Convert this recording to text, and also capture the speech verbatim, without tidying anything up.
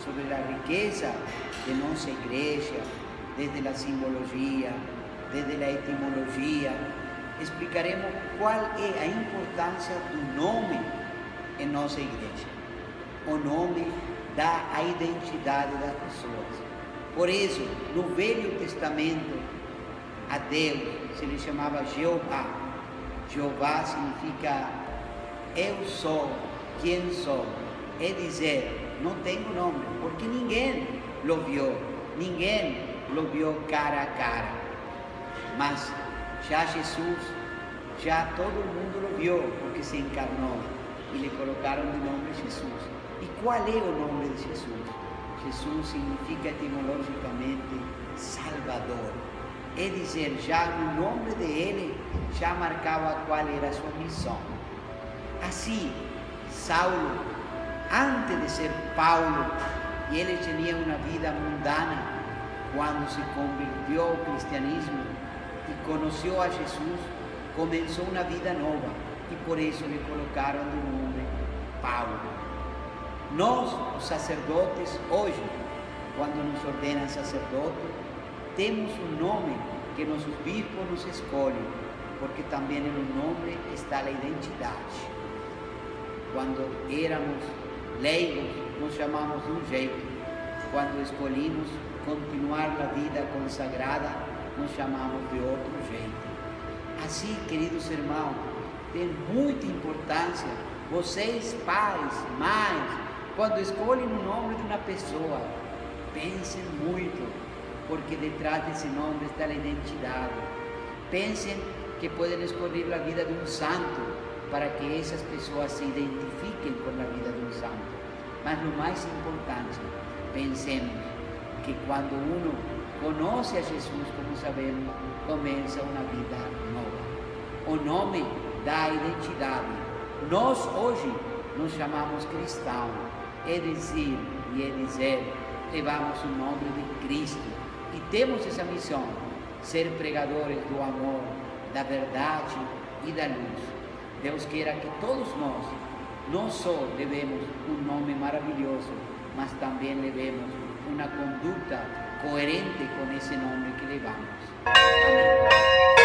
sobre a riqueza de nossa igreja, desde a simbologia, desde a etimologia. Explicaremos qual é a importância do nome em nossa igreja. O nome dá a identidade das pessoas. Por isso, no Velho Testamento, a Deus se lhe chamava Jeová. Jeová significa eu sou quem sou. É dizer, não tenho nome, porque ninguém lo viu, ninguém lo viu cara a cara. Mas já Jesus, já todo mundo lo viu, porque se encarnou e lhe colocaram de nome Jesus. E qual é o nome de Jesus? Jesus significa etimologicamente Salvador. É dizer, já no nome dele já marcava qual era a sua missão. Assim, Saulo, antes de ser Paulo, e ele tinha uma vida mundana, quando se convertiu ao cristianismo e conheceu a Jesus, começou uma vida nova, e por isso lhe colocaram o nome Paulo. Nós, os sacerdotes, hoje, quando nos ordenam sacerdote, temos um nome que nossos bispos nos escolhem, porque também no nome está a identidade. Quando éramos leigos, nos chamamos de um jeito. Quando escolhemos continuar a vida consagrada, nos chamamos de outro jeito. Assim, queridos irmãos, tem muita importância, vocês, pais, mães, quando escolhem o nome de uma pessoa, pensem muito, porque detrás desse nome está a identidade. Pensem que podem escolher a vida de um santo, para que essas pessoas se identifiquem com a vida de um santo. Mas o mais importante, pensemos que quando uno conhece a Jesus, como sabemos, começa uma vida nova. O nome dá a identidade. Nós hoje nos chamamos cristãos, é dizer, e é dizer, levamos o nome de Cristo e temos essa missão, ser pregadores do amor, da verdade e da luz. Deus queira que todos nós, não só levemos um nome maravilhoso, mas também levemos uma conduta coerente com esse nome que levamos. Amém.